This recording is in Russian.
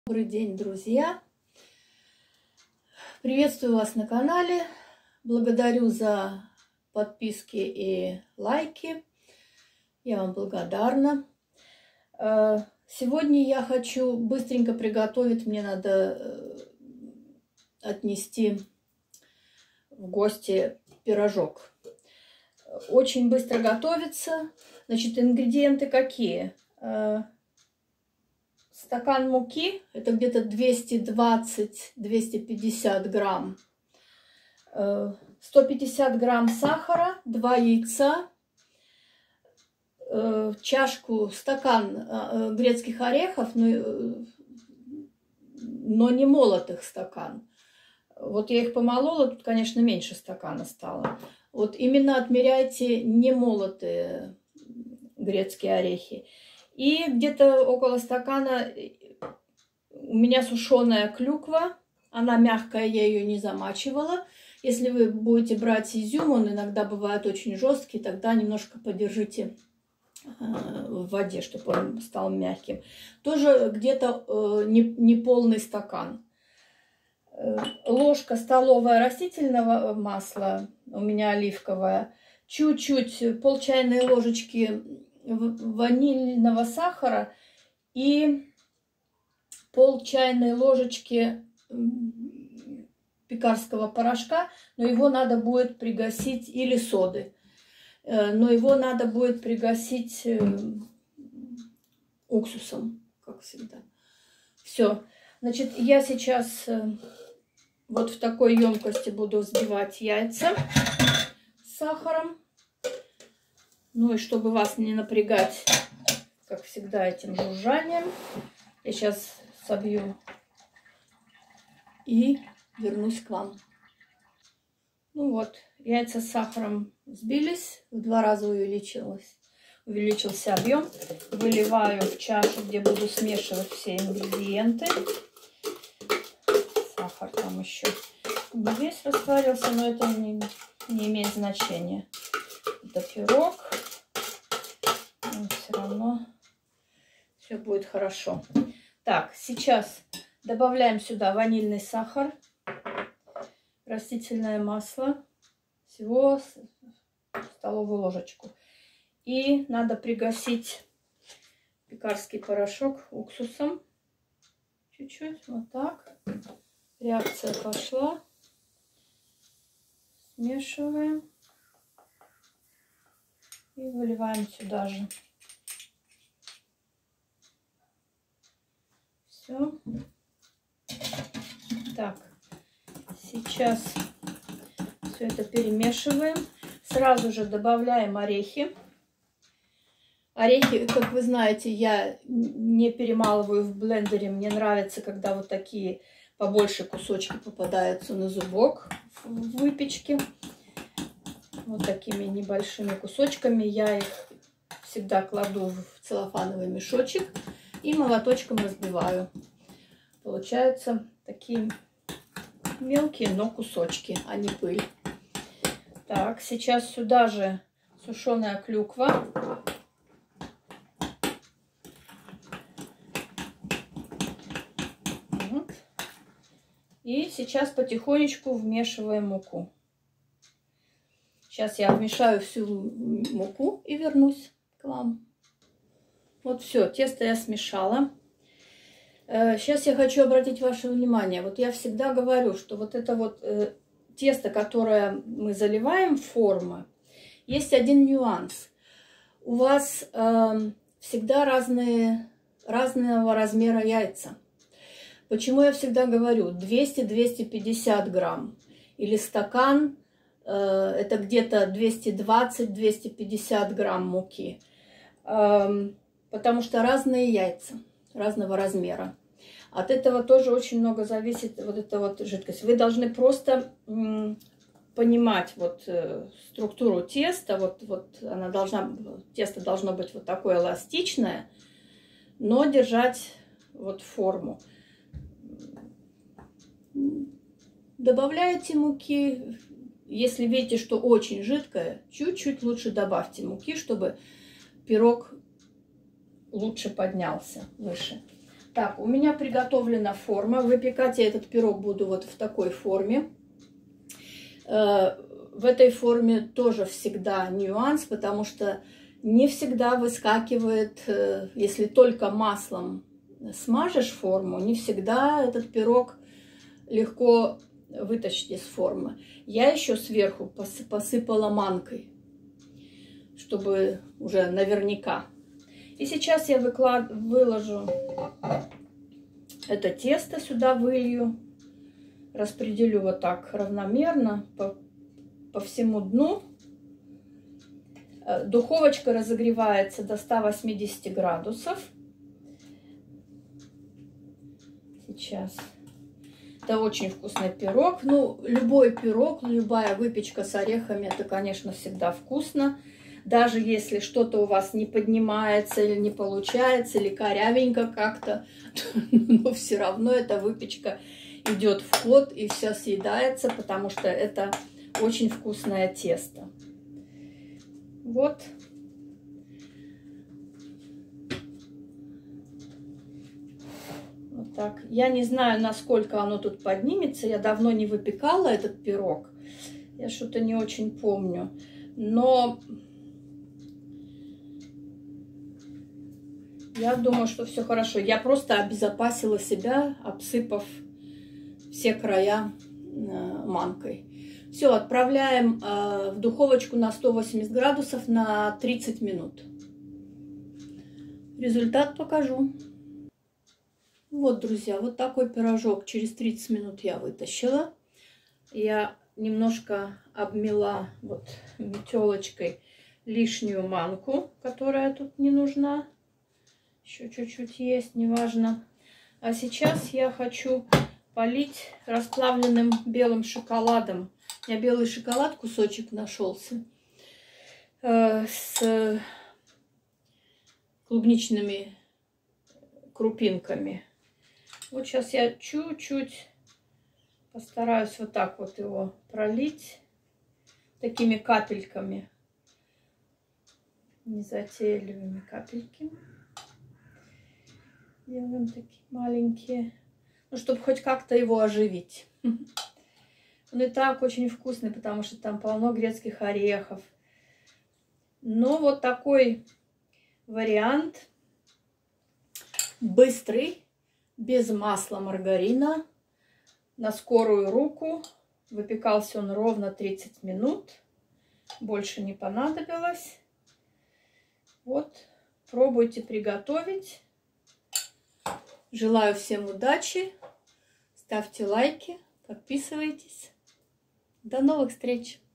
Добрый день, друзья! Приветствую вас на канале. Благодарю за подписки и лайки. Я вам благодарна. Сегодня я хочу быстренько приготовить. Мне надо отнести в гости пирожок. Очень быстро готовится. Значит, ингредиенты какие? Стакан муки, это где-то 220-250 грамм. 150 грамм сахара, 2 яйца, стакан грецких орехов, но не молотых стакан. Вот я их помолола, тут, конечно, меньше стакана стало. Вот именно отмеряйте не молотые грецкие орехи. И где-то около стакана у меня сушеная клюква. Она мягкая, я ее не замачивала. Если вы будете брать изюм, он иногда бывает очень жесткий, тогда немножко подержите в воде, чтобы он стал мягким. Тоже где-то не полный стакан. Ложка столовая растительного масла, у меня оливковое. Чуть-чуть, пол чайной ложечки ванильного сахара и пол чайной ложечки пекарского порошка, но его надо будет пригасить, или соды, но его надо будет пригасить уксусом, как всегда. Все. Значит, я сейчас вот в такой емкости буду взбивать яйца с сахаром. Ну и чтобы вас не напрягать, как всегда, этим жужжанием, я сейчас собью и вернусь к вам. Ну вот, яйца с сахаром взбились, в 2 раза увеличился объем. Выливаю в чашу, где буду смешивать все ингредиенты. Сахар там еще не весь растворился, но это не имеет значения. Это пирог. Но все равно все будет хорошо. Так, сейчас добавляем сюда ванильный сахар, растительное масло, всего столовую ложечку. И надо пригасить пекарский порошок уксусом. Чуть-чуть, вот так. Реакция пошла. Смешиваем. И выливаем сюда же. Все. Так, сейчас все это перемешиваем. Сразу же добавляем орехи. Орехи, как вы знаете, я не перемалываю в блендере. Мне нравится, когда вот такие побольше кусочки попадаются на зубок в выпечке. Вот такими небольшими кусочками я их всегда кладу в целлофановый мешочек и молоточком разбиваю. Получаются такие мелкие, но кусочки, а не пыль. Так, сейчас сюда же сушеная клюква. Вот. И сейчас потихонечку вмешиваем муку. Сейчас я вмешаю всю муку и вернусь к вам. Вот все, тесто я смешала. Сейчас я хочу обратить ваше внимание. Вот я всегда говорю, что вот это вот тесто, которое мы заливаем в форму, есть один нюанс. У вас всегда разного размера яйца. Почему я всегда говорю 200-250 грамм или стакан? Это где-то 220-250 грамм муки. Потому что разные яйца, разного размера. От этого тоже очень много зависит вот эта вот жидкость. Вы должны просто понимать вот структуру теста. Вот она тесто должно быть вот такое эластичное, но держать вот форму. Добавляете муки. Если видите, что очень жидкое, чуть-чуть лучше добавьте муки, чтобы пирог лучше поднялся выше. Так, у меня приготовлена форма. Выпекать я этот пирог буду вот в такой форме. В этой форме тоже всегда нюанс, потому что не всегда выскакивает, если только маслом смажешь форму, не всегда этот пирог легко вытащить из формы. Я еще сверху посыпала манкой, чтобы уже наверняка. И сейчас я выложу это тесто, сюда вылью, распределю вот так равномерно по всему дну. Духовочка разогревается до 180 градусов. Сейчас. Это очень вкусный пирог. Ну, любой пирог, любая выпечка с орехами, это, конечно, всегда вкусно. Даже если что-то у вас не поднимается или не получается, или корявенько как-то, но все равно эта выпечка идет в ход и все съедается, потому что это очень вкусное тесто. Вот. Вот так. Я не знаю, насколько оно тут поднимется. Я давно не выпекала этот пирог. Я что-то не очень помню. Но я думаю, что все хорошо. Я просто обезопасила себя, обсыпав все края манкой. Все, отправляем в духовочку на 180 градусов на 30 минут. Результат покажу. Вот, друзья, вот такой пирожок через 30 минут я вытащила. Я немножко обмела вот метелочкой лишнюю манку, которая тут не нужна. Еще чуть-чуть есть, неважно. А сейчас я хочу полить расплавленным белым шоколадом. У меня белый шоколад, кусочек нашелся, с клубничными крупинками. Вот сейчас я чуть-чуть постараюсь вот так вот его пролить такими капельками, незатейливыми капельками. Делаем такие маленькие, ну, чтобы хоть как-то его оживить. Он и так очень вкусный, потому что там полно грецких орехов. Но вот такой вариант быстрый, без масла, маргарина, на скорую руку. Выпекался он ровно 30 минут. Больше не понадобилось. Вот, пробуйте приготовить. Желаю всем удачи. Ставьте лайки, подписывайтесь. До новых встреч!